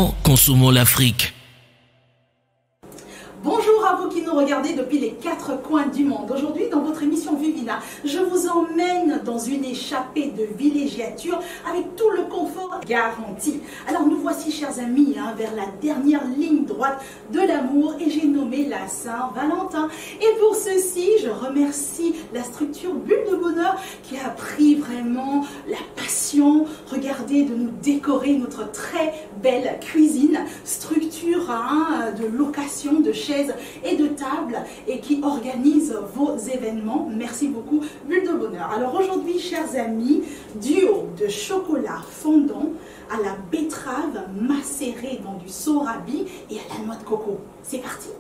Vivons, consommons l'Afrique. Bonjour à vous qui nous regardez depuis les 4 coins du monde. Aujourd'hui, dans votre émission Vivina, je vous emmène dans une échappée de villégiature avec tout le confort garanti. Alors nous voici, chers amis, vers la dernière ligne droite de l'amour et j'ai nommé la Saint-Valentin. Et pour ceci, je remercie la structure Bulle de Bonheur qui a pris vraiment la passion, regardez, de nous décorer notre très belle cuisine, structure de location de chaises et de tables et qui organise vos événements. Merci beaucoup Bulle de Bonheur. Alors aujourd'hui, chers amis, duo de chocolat fondant à la betterave macérée dans du sorabi et à la noix de coco. C'est parti!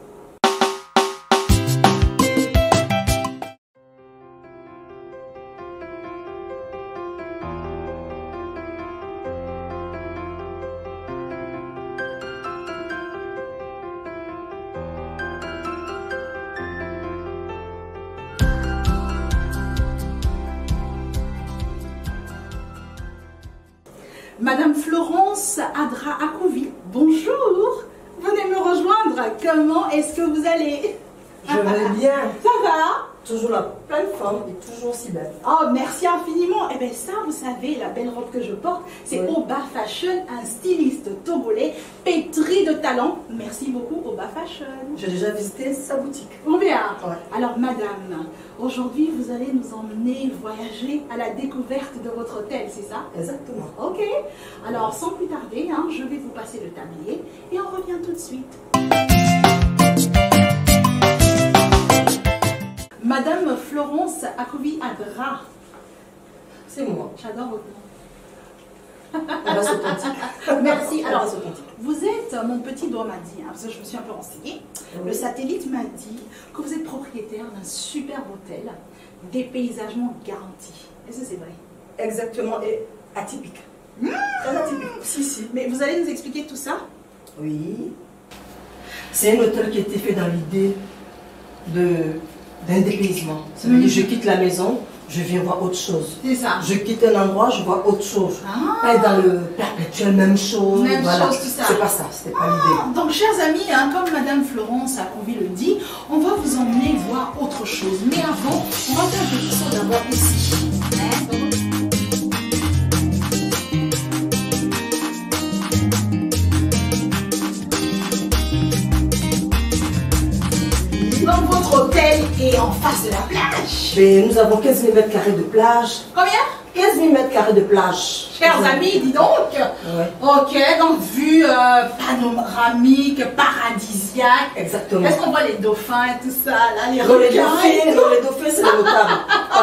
Madame Florence Adra Akouvi, bonjour, venez me rejoindre, comment est-ce que vous allez? Je vais bien. Ça va? Toujours la pleine forme et toujours si belle. Oh, merci infiniment. Eh bien ça, vous savez, la belle robe que je porte, c'est Oba Fashion, un styliste togolais pétri de talent. Merci beaucoup Oba Fashion. J'ai déjà visité sa boutique. Combien? Ouais. Alors madame, aujourd'hui vous allez nous emmener voyager à la découverte de votre hôtel, c'est ça? Exactement. Ok. Alors sans plus tarder, je vais vous passer le tablier et on revient tout de suite. Madame Florence Akouvi Adra. C'est moi. J'adore votre nom. On va s'authentique. Merci. Alors, On va s'authentique. vous êtes, mon petit doigt m'a dit, parce que je me suis un peu renseignée, le satellite m'a dit que vous êtes propriétaire d'un superbe hôtel, dépaysagement garanti. Est-ce que c'est vrai? Exactement, et atypique. Très atypique. Si. Mais vous allez nous expliquer tout ça? Oui. C'est un hôtel qui a été fait dans l'idée d'un dépaysement. Ça veut dire je quitte la maison, je viens voir autre chose. C'est ça. Je quitte un endroit, je vois autre chose. Pas être dans le perpétuel même chose. Même voilà. chose, tout ça. C'est pas ça, c'était pas l'idée. Donc, chers amis, comme Madame Florence Akouvi le dit, on va vous emmener voir autre chose. Mais avant, on va faire un petit saut d'abord ici. Donc, votre hôtel est en face de la plage. Mais nous avons 15 000 mètres carrés de plage. Combien? 15 000 mètres carrés de plage. Chers amis, dis donc. Ouais. Ok, donc vue panoramique, paradisiaque. Exactement. Est-ce qu'on voit les dauphins et tout ça, là, les Dans les requins et tout? dauphins, c'est des notables.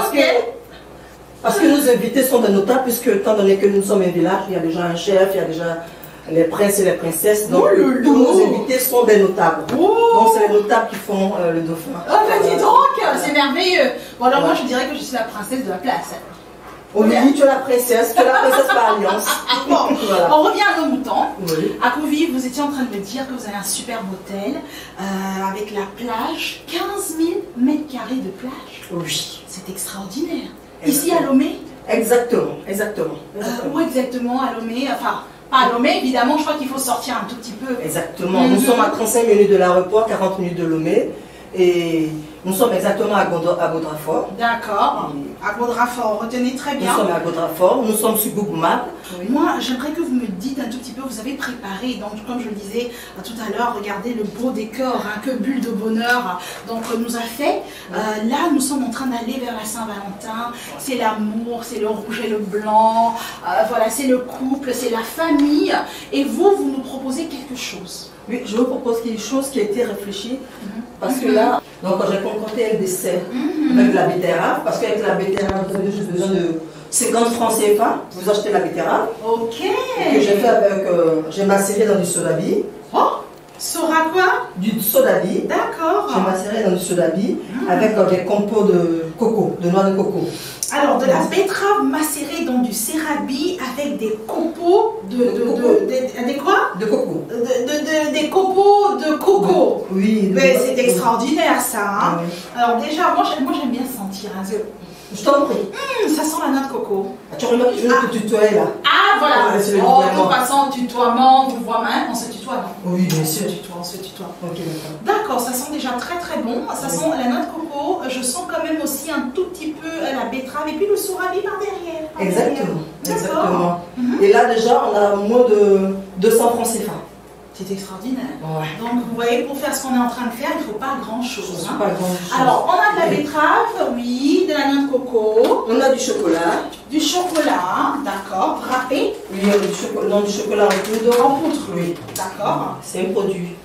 Parce que nos invités sont des notables, puisque étant donné que nous sommes un village, il y a déjà un chef, il y a déjà les princes et les princesses. Donc tous nos invités sont des notables. Donc c'est les notables qui font le dauphin. Oh, bah dis donc, c'est merveilleux. Bon, alors moi je dirais que je suis la princesse de la place. Oui, tu es la princesse par alliance. Bon, Voilà. on revient à nos moutons. Oui. Akouvi, vous étiez en train de me dire que vous avez un superbe hôtel avec la plage, 15 000 mètres carrés de plage. Oui. C'est extraordinaire. Ici à Lomé? Exactement. Où exactement à Lomé? Enfin, pas à Lomé, évidemment, je crois qu'il faut sortir un tout petit peu. Exactement. Nous sommes à 35 minutes de l'aéroport, 40 minutes de Lomé. Et nous sommes exactement à Gaudrafort. D'accord. À Gaudrafort, retenez très bien. Nous sommes à Gaudrafort, nous sommes sur Google Maps. Oui. Moi, j'aimerais que vous me dites un tout petit peu, vous avez préparé, donc comme je le disais tout à l'heure, regardez le beau décor que Bulle de Bonheur nous a fait. Là, nous sommes en train d'aller vers la Saint-Valentin. C'est l'amour, c'est le rouge et le blanc, voilà, c'est le couple, c'est la famille. Et vous nous proposez quelque chose. Oui, je vous propose quelque chose qui a été réfléchi. Parce que là, donc j'ai concocté un dessert avec la betterave. Parce qu'avec la betterave, vous avez juste besoin de 50 francs CFA. Vous achetez la betterave. Ok. Que j'ai fait avec, j'ai macéré dans du sodabi. Oh, Sora quoi? Du sodabi. D'accord. J'ai macéré dans du sodabi avec des compots de coco, de noix de coco. Alors, de la betterave macérée dans du sérabi avec des copeaux des quoi? De coco. Des copeaux de coco. Oui. Mais c'est extraordinaire ça. Hein? Oui. Alors déjà, moi j'aime bien sentir. Hein, je t'en prie. Ça sent la noix de coco. Tu remarques que je veux te tutoyer là. Ah voilà. C'est le Oh, tutoiement. en passant, tutoiement, vous voyez, on se tutoie, non? Oui, bien sûr. On se tutoie. Ok, d'accord. D'accord, ça sent déjà très très bon. Ça sent la noix de coco. Je sens quand même aussi un tout petit peu la betterave et puis le sourabi par derrière. Exactement. D'accord. Exactement. Et là, déjà, on a moins de 200 francs CFA. C'est extraordinaire. Ouais. Donc, vous voyez, pour faire ce qu'on est en train de faire, il ne faut pas grand-chose. Hein. Pas grand-chose. Alors, on a de la betterave, oui, de la noix de coco, On a du chocolat. du chocolat, d'accord, râpé, Oui, on a du chocolat, non, du chocolat en poudre. en poudre. Oui. D'accord. C'est un produit.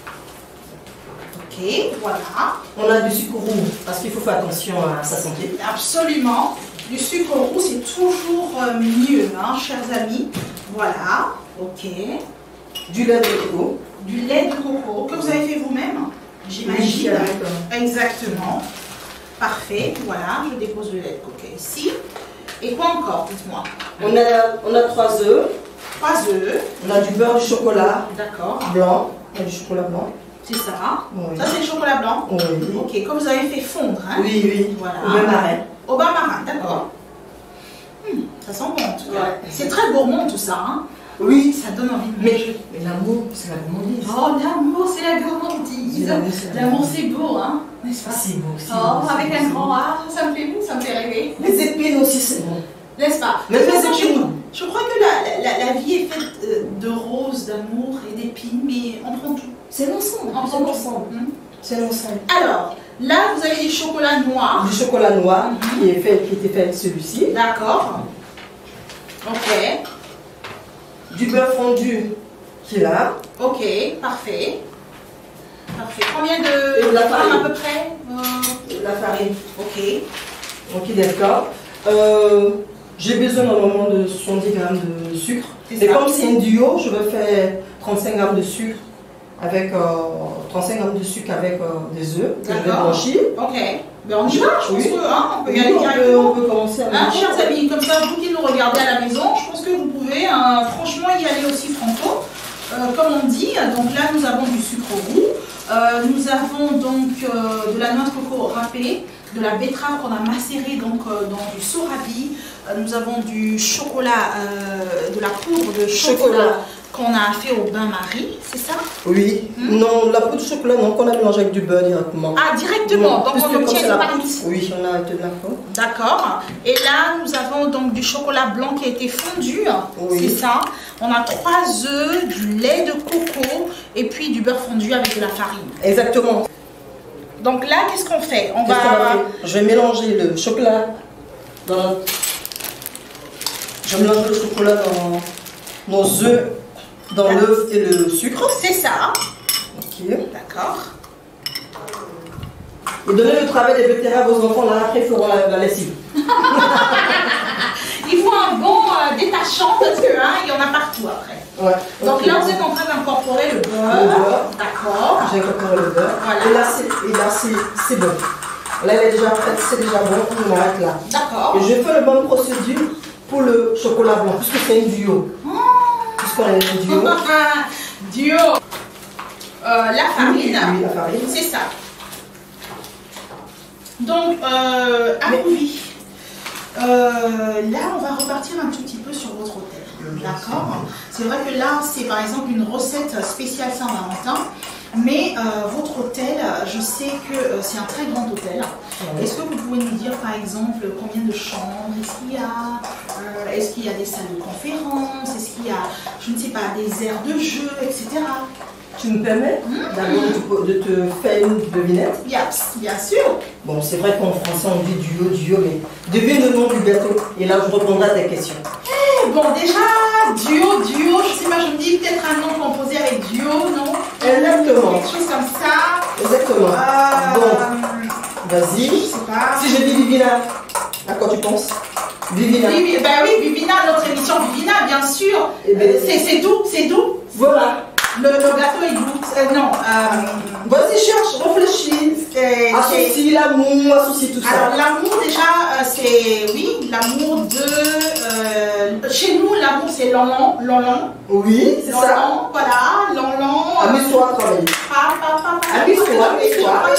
Ok, voilà. On a du sucre roux parce qu'il faut faire attention à sa santé. Absolument. Du sucre roux, c'est toujours mieux, hein, chers amis. Voilà, ok. Du lait de coco. Du lait de coco que vous avez fait vous-même, j'imagine. Exactement. Parfait. Voilà, je dépose le lait de coco ici. Et quoi encore, dites-moi? On a 3 œufs. 3 œufs. On a du beurre, du chocolat D'accord. blanc. On a du chocolat blanc. C'est ça. Oui. Ça, c'est le chocolat blanc. Oui. Ok, que vous avez fait fondre. Hein? Oui, oui. Voilà. Au même arrêt. Au bain marin, d'accord. Ça sent bon en tout cas. Ouais. C'est très gourmand tout ça. Hein? Oui. Ça donne envie de manger. Mais l'amour, c'est la gourmandise. Oh, l'amour, c'est la gourmandise. L'amour, c'est beau, hein? N'est-ce pas? C'est beau. C'est Oh, beau, avec c'est un beau. grand A, ça me fait rêver. Les épines aussi, c'est bon. N'est-ce pas? Même les je, épines. je crois que la vie est faite de roses, d'amour et d'épines, mais on prend tout. C'est l'ensemble. On C'est prend tout. l'ensemble. C'est l'ensemble. Alors, là, vous avez du chocolat noir. Du chocolat noir qui était fait avec celui-ci. D'accord. Ok. Du beurre fondu qui est là. Ok, parfait. Parfait. Combien Et de de la grammes farine. à peu près La farine. Ok. Ok, d'accord. J'ai besoin normalement de 70 grammes de sucre. C'est Et ça. comme c'est un duo, je vais faire 35 grammes de sucre avec 35 grammes de sucre avec des œufs que je vais D'accord. blanchir. Ok. Ben on y va, je pense Oui. que hein, on peut y Oui, aller directement. on peut commencer à Hein, manger. chers amis, comme ça, vous qui nous regardez à la maison, je pense que vous pouvez franchement y aller aussi franco. Comme on dit, donc là nous avons du sucre roux, nous avons donc de la noix de coco râpée, de la betterave qu'on a macérée donc dans du sourabi, nous avons du chocolat, de la poudre de chocolat qu'on a fait au bain-marie, c'est ça? Oui. Non, la poudre de chocolat, non, qu'on a mélangé avec du beurre directement. Ah, directement, donc puisque on comme obtient c'est une la pâte. poudre, oui, on a de la poudre. D'accord. Et là, nous avons donc du chocolat blanc qui a été fondu. Oui. C'est ça. On a 3 œufs, du lait de coco et puis du beurre fondu avec de la farine. Exactement. Donc là, qu'est-ce qu'on fait? On Qu'est-ce qu'on va... va faire? Je vais mélanger le chocolat dans... Je mélange le chocolat dans nos œufs, dans l'œuf et le sucre. C'est ça. Ok. D'accord. Et donner le travail des betteraves aux enfants, là après ils feront la lessive. Il faut un bon détachant parce que hein, il y en a partout après. Ouais. Donc Ok. là, vous êtes en train d'incorporer le Le beurre. beurre. D'accord. J'ai incorporé le beurre. Voilà. Et là c'est bon. Là elle est déjà prête, c'est déjà bon, on arrête là. D'accord. Et je fais la même procédure pour le chocolat blanc, puisque c'est un duo. Puisqu'on est un duo. Duo. La farine. Oui, la farine. C'est ça. Donc, Amouvi, là, on va repartir un tout petit peu sur votre hôtel. D'accord? C'est vrai que là, c'est par exemple une recette spéciale Saint-Valentin. Mais votre hôtel, je sais que c'est un très grand hôtel. Est-ce que vous pouvez nous dire par exemple combien de chambres est-ce qu'il y a des salles de conférence? Est-ce qu'il y a, je ne sais pas, des aires de jeu, etc. Tu me permets d'abord de te faire une devinette? Bien sûr. Bon, c'est vrai qu'en français on dit duo, mais devine le nom du gâteau. Et là, je répondrai à tes questions. Bon, déjà, duo, je sais pas, je me dis peut-être un nom composé avec duo, non? Exactement. Quelque chose comme ça. Exactement. Bon, vas-y. Je sais pas. Si je dis Vivina, à quoi tu penses? Vivina. Oui, ben oui, Vivina, notre émission Vivina, bien sûr. Eh ben, C'est doux. Voilà. Le gâteau est doux. Non. Vas-y, cherche, réfléchis. Associe l'amour, associe tout ça. Alors, l'amour, déjà, c'est. Oui, l'amour de. Chez nous, l'amour, c'est Lanlan. Oui, c'est ça. Lanlan, voilà. Lanlan. Amuse-toi à travailler.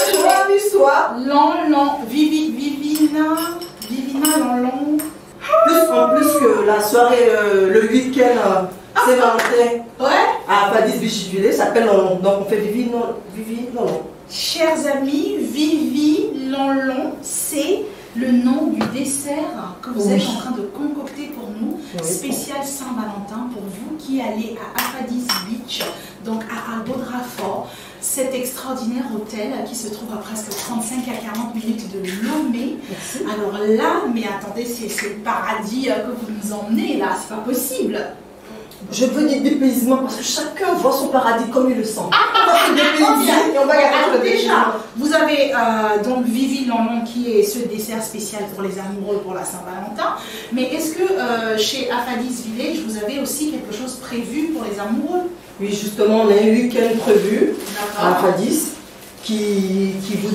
Amuse-toi. Lanlan. Vivina, Lanlan. Le plus que la soirée, le week-end, Saint-Valentin à Afadis Beach Village s'appelle Lonlon. Donc on fait Vivi Lonlon. Chers amis, Vivi Lonlon, c'est le nom du dessert que vous êtes en train de concocter pour nous, spécial Saint-Valentin, pour vous qui allez à Afadis Beach, donc à Albodrafort, cet extraordinaire hôtel qui se trouve à presque 35 à 40 minutes de Lomé. Merci. Alors là, mais attendez, c'est le paradis que vous nous emmenez là, c'est pas possible. Je veux dire dépaysement parce que chacun voit son paradis comme il le sent. On va alors déjà, vous avez donc Vivi Lonlon qui est ce dessert spécial pour les amoureux pour la Saint-Valentin. Mais est-ce que chez Afadis Village, vous avez aussi quelque chose prévu pour les amoureux? Oui, justement, on a un week-end prévu à Afadis qui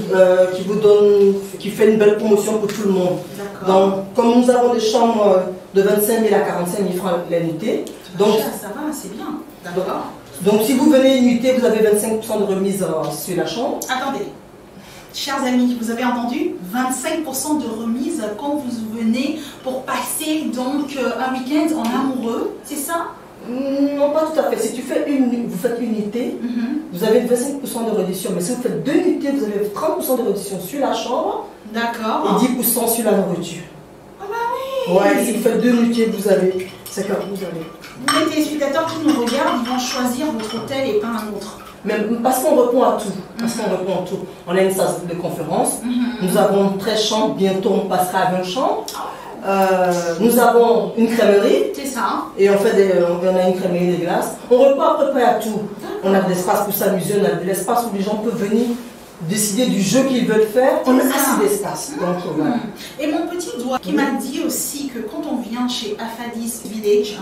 fait une belle promotion pour tout le monde. Donc, comme nous avons des chambres de 25 000 à 45 000 francs l'année, donc ça va, c'est bien. D'accord. Donc, si vous venez nuiter, vous avez 25% de remise sur la chambre. Attendez, chers amis, vous avez entendu 25% de remise quand vous venez pour passer donc un week-end en amoureux, c'est ça? Non, pas tout à fait. Si vous faites une nuitée, vous avez 25% de réduction. Mais si vous faites 2 nuitées, vous avez 30% de réduction sur la chambre. D'accord. Et 10% sur la nourriture. Ah bah oui. Ouais, si vous faites 2 nuitées, vous avez. C'est comme vous avez. Les téléspectateurs qui nous regardent, ils vont choisir votre hôtel et pas un autre. Même parce qu'on répond à tout. Parce qu'on répond à tout. On a une salle de conférence. Nous avons 13 chambres. Bientôt, on passera à 20 chambres. Nous avons une crèmerie. C'est ça. Et on a une crèmerie des glaces. On repart à peu près à tout. On a de l'espace pour s'amuser, on a de l'espace où les gens peuvent venir décider du jeu qu'ils veulent faire. On a assez d'espace. Voilà. Et mon petit doigt qui m'a dit aussi que quand on vient chez Afadis Village,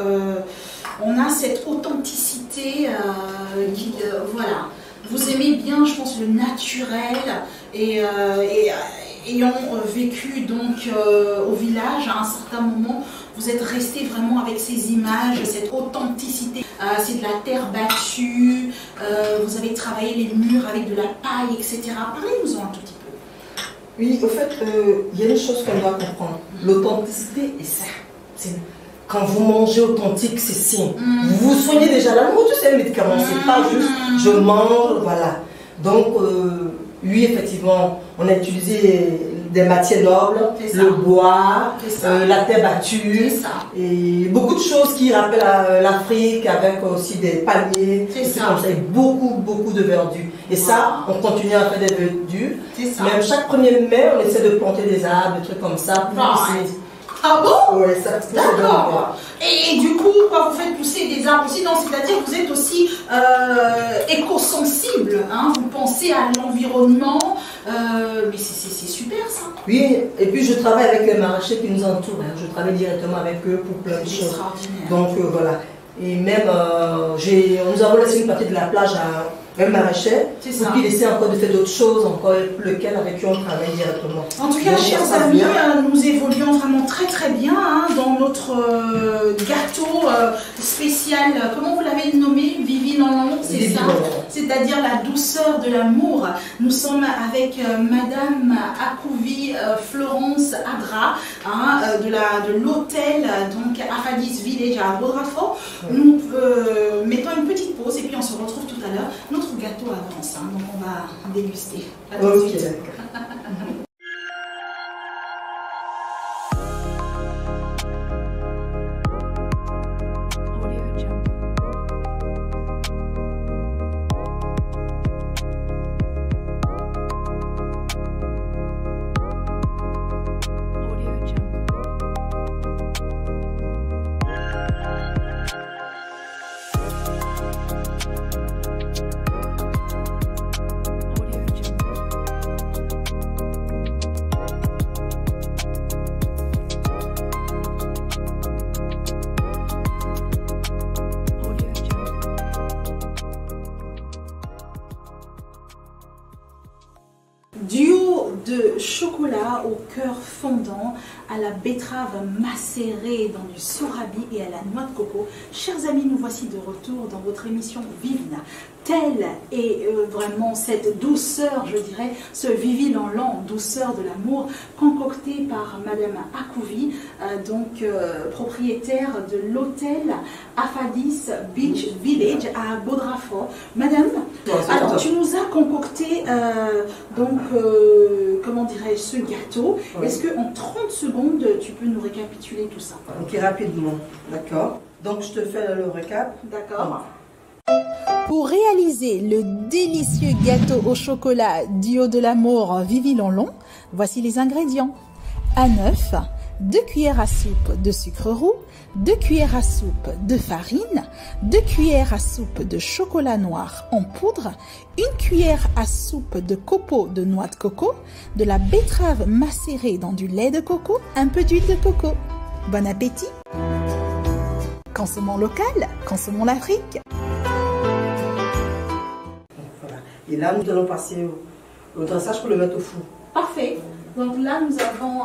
on a cette authenticité voilà. Vous aimez bien, je pense, le naturel et ayant vécu donc au village à un certain moment, vous êtes resté vraiment avec ces images, cette authenticité. C'est de la terre battue, vous avez travaillé les murs avec de la paille, etc. Parlez-nous-en un tout petit peu. Oui, au fait, il y a une chose qu'on doit comprendre. L'authenticité est ça. Quand vous mangez authentique, c'est signe. Vous vous soignez déjà. La nourriture, c'est un médicament. C'est pas juste je mange, voilà. Donc, oui, effectivement, on a utilisé des matières nobles, le bois, la terre battue, et beaucoup de choses qui rappellent l'Afrique, avec aussi des palmiers, comme ça, et beaucoup de verdure. Et ça, on continue à faire des verdures. Même chaque 1er mai, on essaie de planter des arbres, des trucs comme ça. Ah bon? Oui, ça. D'accord. Et du coup, quand vous faites pousser des arbres aussi, c'est-à-dire que vous êtes aussi éco-sensible, hein, vous pensez à l'environnement, mais c'est super ça. Oui, et puis je travaille avec les maraîchers qui nous entourent, hein. Je travaille directement avec eux pour plein de choses. Donc voilà. Et même, nous avons laissé une partie de la plage à un maraîcher pour qu'il essaie encore de faire d'autres choses, encore lequel avec qui on travaille directement. En tout cas, chers amis, nous évoluons vraiment très bien dans notre gâteau spécial. Comment vous l'avez nommé? Vivi Lonlon, c'est ça? C'est-à-dire la douceur de l'amour. Nous sommes avec Madame Akouvi Florence Adra de l'hôtel Afadis Village à Albodrafort. Nous mettons une petite pause et puis on se retrouve tout à l'heure. Notre gâteau avance, donc on va déguster. À tout de suite. Duo de chocolat au cœur fondant, à la betterave macérée dans du sorabi et à la noix de coco. Chers amis, nous voici de retour dans votre émission Vivina. telle est vraiment cette douceur, je dirais, ce vivi-lan-lan, douceur de l'amour, concocté par Madame Akouvi, propriétaire de l'hôtel Afadis Beach Village à Bodrafort. Madame, alors tu nous as concocté comment dirais-je, ce gâteau. Oui. Est-ce qu'en 30 secondes, tu peux nous récapituler tout ça? Ok, rapidement, d'accord. Donc je te fais le récap. D'accord. Pour réaliser le délicieux gâteau au chocolat duo de l'amour Vivi-Lan-Lan, voici les ingrédients. Un œuf, 2 cuillères à soupe de sucre roux, 2 cuillères à soupe de farine, 2 cuillères à soupe de chocolat noir en poudre, 1 cuillère à soupe de copeaux de noix de coco, de la betterave macérée dans du lait de coco, un peu d'huile de coco. Bon appétit! Consommons local, consommons l'Afrique. Voilà. Et là, nous allons passer au dressage pour le mettre au four. Parfait. Donc là, nous avons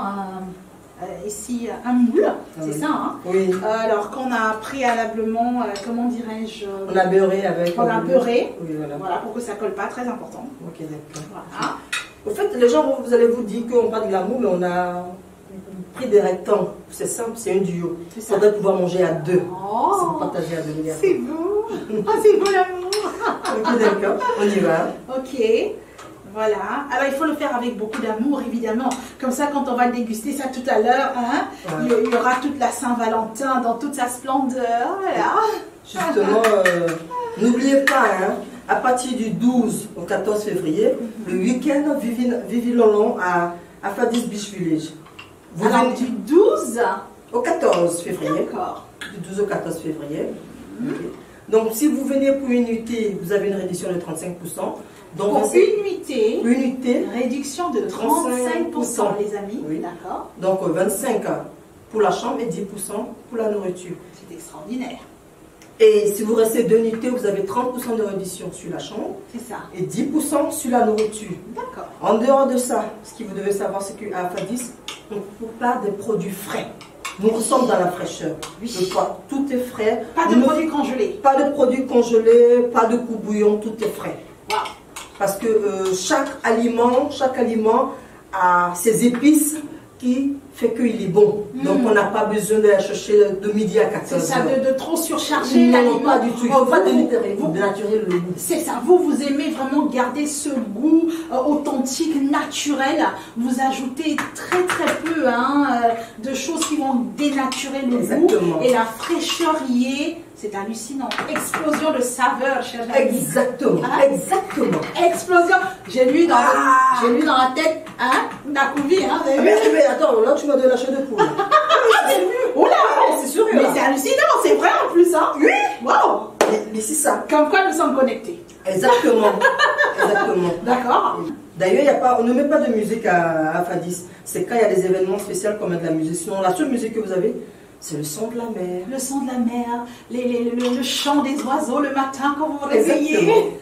ici un moule, c'est ça, hein? Oui. Alors qu'on a préalablement, comment dirais-je? On a beurré avec. On a beurré. Oui, voilà. Voilà, pour que ça colle pas, très important. Ok, d'accord. Voilà. Au fait, les gens, vous allez vous dire qu'on parle de l'amour, mais on a pris des rectangles. C'est simple, c'est un duo. Il faudrait pouvoir manger à deux. Oh, c'est pour partager à deux. C'est beau. Ah, c'est beau l'amour. Ok, d'accord. On y va. Ok. Voilà. Alors, il faut le faire avec beaucoup d'amour, évidemment. Comme ça, quand on va déguster ça tout à l'heure, hein, il y aura toute la Saint-Valentin dans toute sa splendeur. Voilà. Justement, n'oubliez pas, hein, à partir du 12 au 14 février, le week-end Vivi-Lan-Lan à Afadis Beach Village. Vous alors, du 12 au 14 février. D'accord. Du 12 au 14 février. Okay. Donc, si vous venez pour une nuitée, vous avez une réduction de 35%. Donc, pour une nuitée, réduction de 35%, les amis. Oui. D'accord. Donc, 25% pour la chambre et 10% pour la nourriture. C'est extraordinaire. Et si vous restez 2 nuitées, vous avez 30% de réduction sur la chambre. C'est ça. Et 10% sur la nourriture. D'accord. En dehors de ça, ce que vous devez savoir, c'est qu'à Afadis, on ne trouve pas des produits frais. Nous sommes dans la fraîcheur. Oui. Tout est frais. Pas de produits congelés. Pas de produits congelés, pas de coups bouillon, tout est frais. Wow. Parce que chaque aliment a ses épices qui fait qu'il est bon. Donc on n'a pas besoin de la chercher de midi à 14h. C'est ça, de trop surcharger l'aliment. Non, pas du tout. Il ne faut pas dénaturer le goût. C'est ça. Vous aimez vraiment garder ce goût authentique, naturel. Vous ajoutez très très peu de choses qui vont dénaturer le goût. Et la fraîcheur y est. C'est hallucinant. Explosion de saveurs, chers amis. Exactement. Exactement. Explosion. J'ai lu dans la tête, Akouvi, mais attends, là tu m'as donné la chair de poule. Oula, c'est sûr. Mais c'est hallucinant, c'est vrai en plus, hein. Oui. Wow. Mais c'est ça. Comme quoi nous sommes connectés. Exactement. Exactement. D'accord. D'ailleurs, on ne met pas de musique à Afadis. C'est quand il y a des événements spéciaux qu'on met de la musique. Sinon, la seule musique que vous avez, c'est le son de la mer. Le son de la mer, le chant des oiseaux le matin quand vous vous réveillez.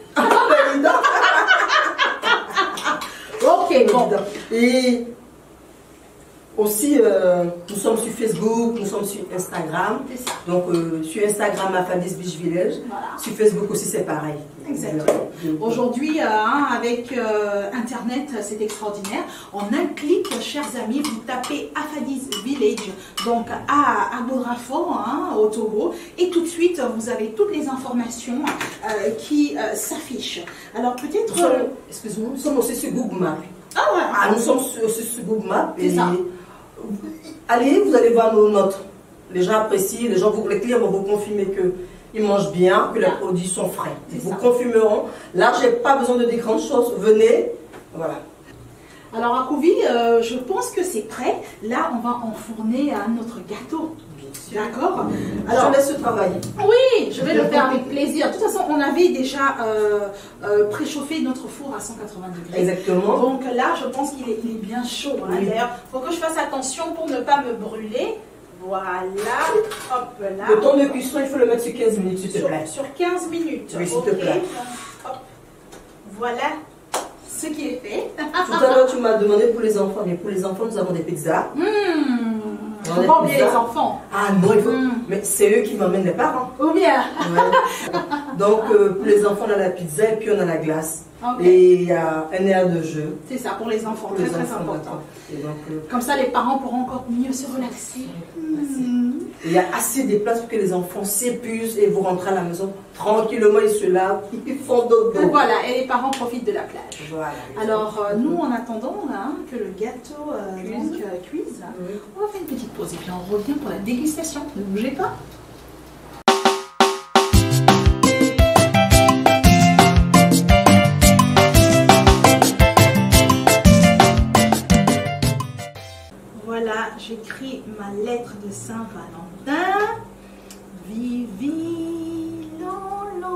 Ok, bon. Et aussi, nous sommes sur Facebook, nous sommes sur Instagram. C'est ça. Donc, sur Instagram, Afadis Beach Village. Voilà. Sur Facebook aussi, c'est pareil. Exactement. Aujourd'hui, avec Internet, c'est extraordinaire. En un clic, chers amis, vous tapez Afadis Village, donc à Bodrafort, au Togo, et tout de suite, vous avez toutes les informations qui s'affichent. Alors peut-être... Excusez-moi, nous sommes aussi sur Google Maps. Ah ouais. Nous sommes aussi sur Google Maps. C'est ça. Allez, vous allez voir nos notes. Les gens apprécient, les clients vont vous confirmer que ils mangent bien, que les produits sont frais. Ils vous confirmeront. Là, je n'ai pas besoin de dire grandes choses. Venez. Voilà. Alors, Akouvi, je pense que c'est prêt. Là, on va enfourner notre gâteau. D'accord. Alors, je laisse ce travail. Oui, je vais le faire avec plaisir. De toute façon, on avait déjà préchauffé notre four à 180 degrés. Exactement. Donc là, je pense qu'il est bien chaud. Oui. D'ailleurs, il faut que je fasse attention pour ne pas me brûler. Voilà, hop là. Le temps de cuisson, il faut le mettre sur 15 minutes, s'il te plaît. Sur 15 minutes. Oui, s'il te plaît. Hop. Voilà ce qui est fait. Tout à l'heure, tu m'as demandé pour les enfants. Mais pour les enfants, nous avons des pizzas. Il ne faut pas oublier les enfants. Ah non, il faut. Mais c'est eux qui m'emmènent les parents. Ou bien. Ouais. Donc, pour les enfants, on a la pizza et puis on a la glace. Okay. Et il y a un air de jeu. C'est ça, pour les enfants, Pour très les très enfants, important. Et donc, Comme ça, les parents pourront encore mieux se relaxer. il y a assez de place pour que les enfants s'épuisent et vous rentrez à la maison tranquillement, ils se lavent, ils font dodo. Voilà, et les parents profitent de la plage. Voilà. Alors, nous, en attendant hein, que le gâteau cuise, Oui. on va faire une petite pause et puis on revient pour la dégustation. Ne bougez pas. Voilà, j'écris ma lettre de Saint-Valentin. Vivi Lolo.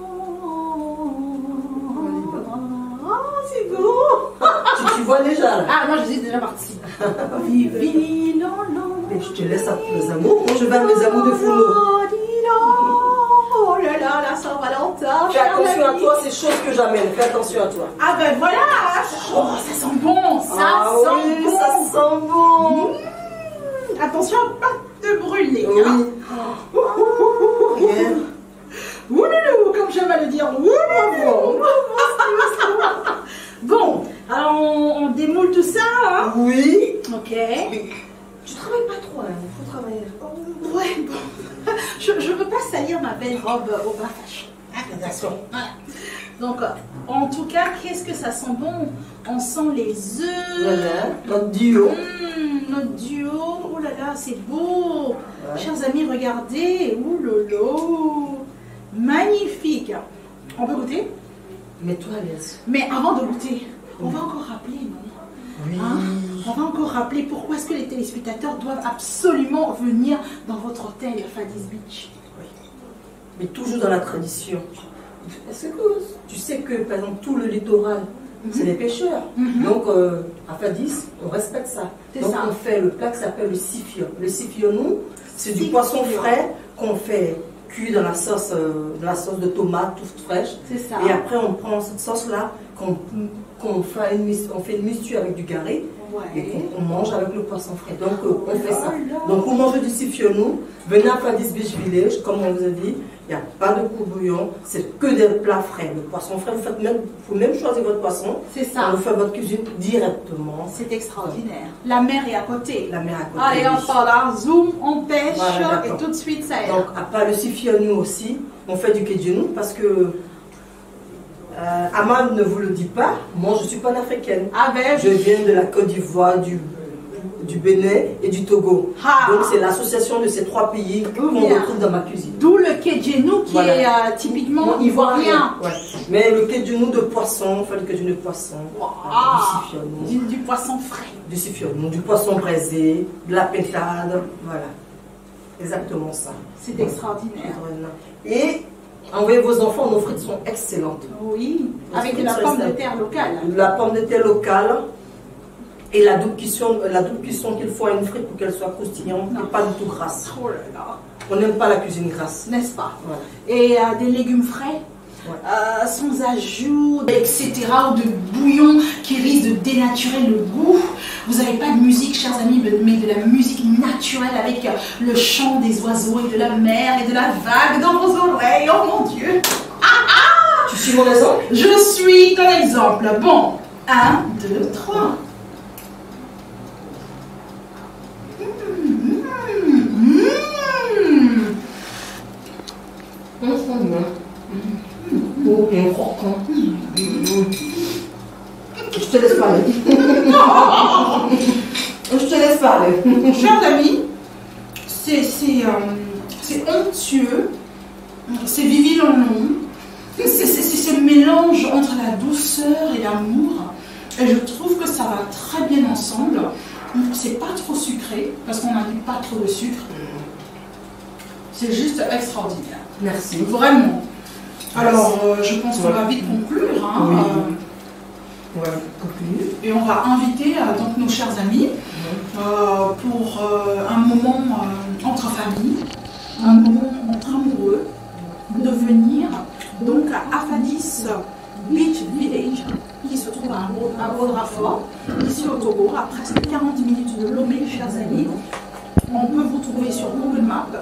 Oh, c'est beau. Tu vois déjà là. Ah, moi je suis déjà partie. Vivi Lolo. Mais je te laisse à tous les amours. Moi je vais à mes amours de fourneau. Oh là là, la Saint-Valentin. Fais attention à toi, c'est chose que j'amène. Fais attention à toi. Ah ben voilà. Oh, ça sent bon. Ça sent bon. Ça sent bon. Attention à pas te brûler. Oui. Hein. Regarde. Ouloulou, comme j'aime à le dire. Ouloulou. Bon, alors on démoule tout ça. Hein. Oui. Ok. Tu travailles pas trop, hein. Il faut travailler. Ouais, bon. Je ne veux pas salir ma belle robe au bas fashion. Attention. Voilà. Donc, en tout cas, qu'est-ce que ça sent bon? On sent les œufs. Voilà, notre duo. Notre duo. Oh là là, c'est beau. Ouais. Chers amis, regardez. Ouh lolo. Magnifique. On peut goûter? Mets-toi à l'aise. Mais avant de goûter, on va encore rappeler, non? Oui. Hein? On va encore rappeler pourquoi est-ce que les téléspectateurs doivent absolument venir dans votre hôtel Fadis Beach. Oui. Mais toujours dans la tradition. Est-ce que tu sais que, par exemple, tout le littoral, c'est des pêcheurs. Donc, à Fadis, on respecte ça. Donc, ça. on fait le plat qui s'appelle le sifion. Le sifion, nous, c'est du poisson frais qu'on fait cuit dans la sauce de tomate toute fraîche. C'est ça. Et après, on prend cette sauce-là, qu'on fait une mixture avec du garé. Ouais. Et qu'on mange avec le poisson frais. Donc, on fait ça. Oh là. Donc, pour manger du sifionou, venez à Fadis Beach Village, comme on vous a dit, il n'y a pas de courbouillon, c'est que des plats frais. Le poisson frais, vous pouvez même choisir votre poisson. C'est ça. On vous fait votre cuisine directement. C'est extraordinaire. La mer est à côté. La mer à côté. Allez, on part là, zoom, on pêche, Voilà, et tout de suite ça aide. Donc, à part le sifionou aussi, on fait du kedjenou parce que Amad ne vous le dit pas, moi je suis panafricaine. Ah ben, Je viens de la Côte d'Ivoire, du Bénin et du Togo. Ah. Donc c'est l'association de ces trois pays qu'on Bien. retrouve dans ma cuisine. d'où le kedjenou qui Voilà. est typiquement ivoirien. Ouais. Mais le kedjenou de poisson, on fait le kedjenou de poisson, Ah. du sifionou, Du poisson frais. du sifionou, du poisson braisé, de la pétade, voilà. Exactement ça. C'est extraordinaire. Et envoyez vos enfants, nos frites sont excellentes. Oui, Parce avec que de la ça, pomme ça- de terre locale. La pomme de terre locale et la double cuisson qu'il faut à une frite pour qu'elle soit croustillante Non. et pas du tout grasse. Oh là là, On n'aime pas la cuisine grasse. n'est-ce pas? Voilà. Et des légumes frais, Ouais. sans ajout, etc. ou de bouillon qui risque de dénaturer le goût. Vous n'avez pas de musique, chers amis, mais de la musique naturelle avec le chant des oiseaux et de la mer et de la vague dans vos oreilles. Oh mon Dieu! Tu suis mon exemple? Je suis ton exemple. Bon, 1, 2, 3. Je te laisse parler. Je te laisse parler. Chers amis, c'est onctueux, c'est vivillant, c'est ce mélange entre la douceur et l'amour. Et je trouve que ça va très bien ensemble. C'est pas trop sucré, parce qu'on n'a mis pas trop de sucre. C'est juste extraordinaire. Merci. Vraiment. Alors, je pense qu'on va vite conclure. Hein, Oui. Ouais, continue. et on va inviter donc nos chers amis pour un moment entre familles, un moment entre amoureux, de venir donc à Fadis Beach Village, qui se trouve à Bodrafort, ici au Togo, à presque 40 minutes de Lomé, chers amis. On peut vous trouver sur Google Maps.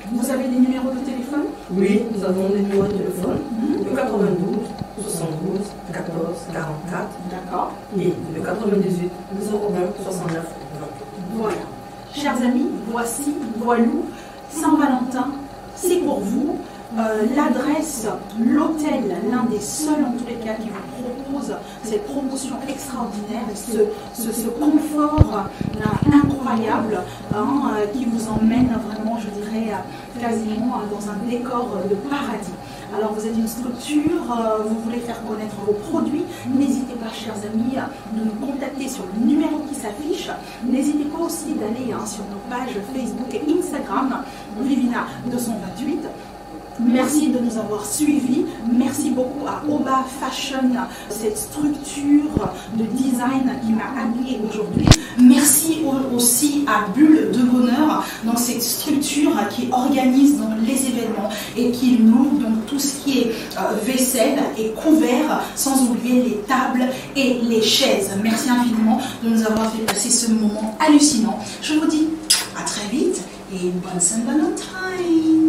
Vous avez des numéros de téléphone? Oui, nous avons des numéros de téléphone. Le 92, 72, 14, 44. D'accord. Et le 98, 01, 69, 20. Voilà. Chers amis, voici, voilou, Saint-Valentin, c'est pour vous. L'adresse, l'hôtel, l'un des seuls en tous les cas qui vous propose cette promotion extraordinaire, ce confort incroyable qui vous emmène vraiment, je dirais, quasiment dans un décor de paradis. Alors vous êtes une structure, vous voulez faire connaître vos produits, n'hésitez pas, chers amis, de nous contacter sur le numéro qui s'affiche. N'hésitez pas aussi d'aller sur nos pages Facebook et Instagram, Vivina 228. Merci de nous avoir suivis. Merci beaucoup à Oba Fashion, cette structure de design qui m'a habillée aujourd'hui. Merci aussi à Bulle de Bonheur, donc cette structure qui organise donc les événements et qui loue donc tout ce qui est vaisselle et couvert, sans oublier les tables et les chaises. Merci infiniment de nous avoir fait passer ce moment hallucinant. Je vous dis à très vite et bonne Saint-Valentin.